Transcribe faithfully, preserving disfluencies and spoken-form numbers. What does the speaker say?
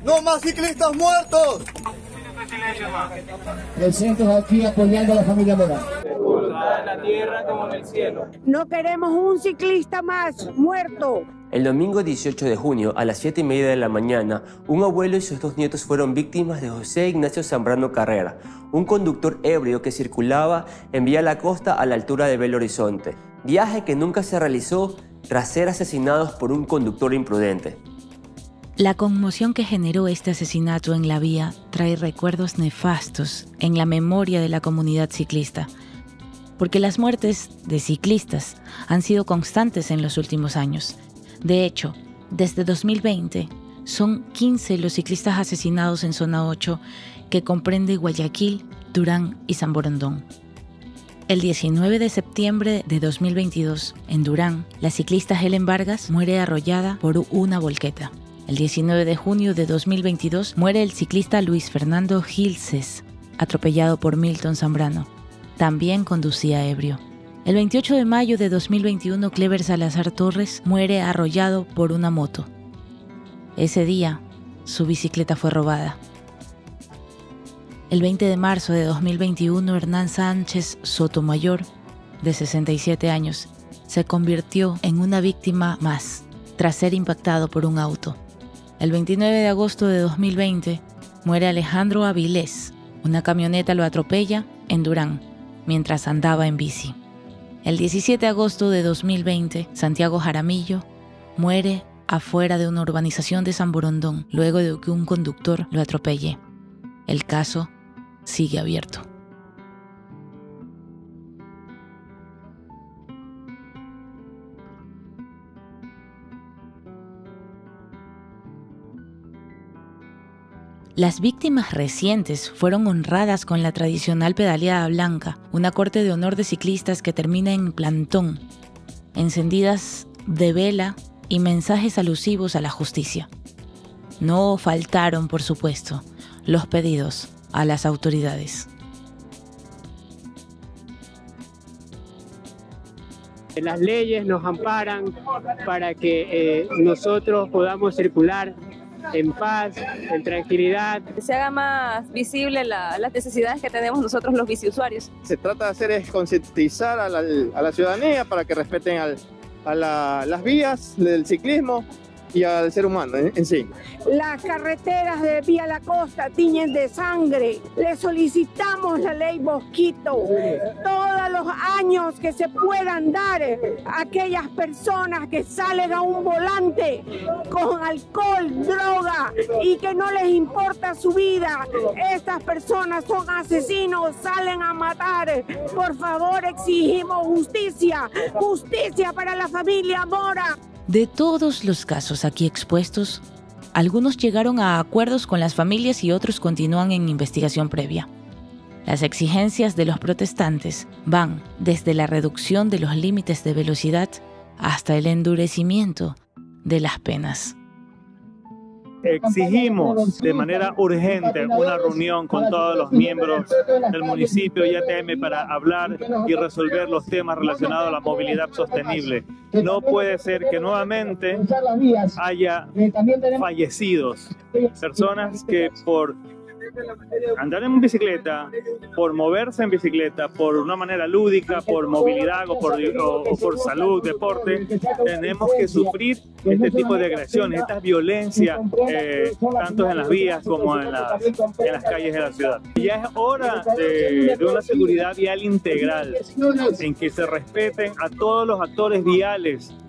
¡No más ciclistas muertos! Presentes aquí apoyando a la familia Mora. En la tierra como en el cielo. No queremos un ciclista más muerto. El domingo dieciocho de junio, a las siete y media de la mañana, un abuelo y sus dos nietos fueron víctimas de José Ignacio Zambrano Carrera, un conductor ebrio que circulaba en vía La Costa a la altura de Belo Horizonte. Viaje que nunca se realizó tras ser asesinados por un conductor imprudente. La conmoción que generó este asesinato en la vía trae recuerdos nefastos en la memoria de la comunidad ciclista, porque las muertes de ciclistas han sido constantes en los últimos años. De hecho, desde dos mil veinte son quince los ciclistas asesinados en Zona ocho, que comprende Guayaquil, Durán y San Borondón. El diecinueve de septiembre de dos mil veintidós, en Durán, la ciclista Helen Vargas muere arrollada por una volqueta. El diecinueve de junio de dos mil veintidós muere el ciclista Luis Fernando Gilces, atropellado por Milton Zambrano. También conducía ebrio. El veintiocho de mayo de dos mil veintiuno, Clever Salazar Torres muere arrollado por una moto. Ese día, su bicicleta fue robada. El veinte de marzo de dos mil veintiuno, Hernán Sánchez Sotomayor, de sesenta y siete años, se convirtió en una víctima más, tras ser impactado por un auto. El veintinueve de agosto de dos mil veinte, muere Alejandro Avilés. Una camioneta lo atropella en Durán, mientras andaba en bici. El diecisiete de agosto de dos mil veinte, Santiago Jaramillo muere afuera de una urbanización de San Borondón, luego de que un conductor lo atropelle. El caso sigue abierto. Las víctimas recientes fueron honradas con la tradicional pedaleada blanca, una corte de honor de ciclistas que termina en plantón, encendidas de vela y mensajes alusivos a la justicia. No faltaron, por supuesto, los pedidos a las autoridades. Las leyes nos amparan para que eh, nosotros podamos circular en paz, en tranquilidad. Se haga más visible la, las necesidades que tenemos nosotros los biciusuarios. Se trata de hacer es concientizar a la, a la ciudadanía para que respeten al, a la, las vías del ciclismo y al ser humano en, en sí. Las carreteras de Vía La Costa tiñen de sangre. Le solicitamos la ley Mosquito. Todos los años que se puedan dar a aquellas personas que salen a un volante con alcohol, droga y que no les importa su vida. Estas personas son asesinos, salen a matar. Por favor, exigimos justicia. Justicia para la familia Mora. De todos los casos aquí expuestos, algunos llegaron a acuerdos con las familias y otros continúan en investigación previa. Las exigencias de los protestantes van desde la reducción de los límites de velocidad hasta el endurecimiento de las penas. Exigimos de manera urgente una reunión con todos los miembros del municipio y A T M para hablar y resolver los temas relacionados a la movilidad sostenible. No puede ser que nuevamente haya fallecidos, personas que por andar en bicicleta, por moverse en bicicleta, por una manera lúdica, por movilidad o por, o, o por salud, deporte, tenemos que sufrir este tipo de agresiones, esta violencia, eh, tanto en las vías como en, la, en las calles de la ciudad. Ya es hora de, de una seguridad vial integral, en que se respeten a todos los actores viales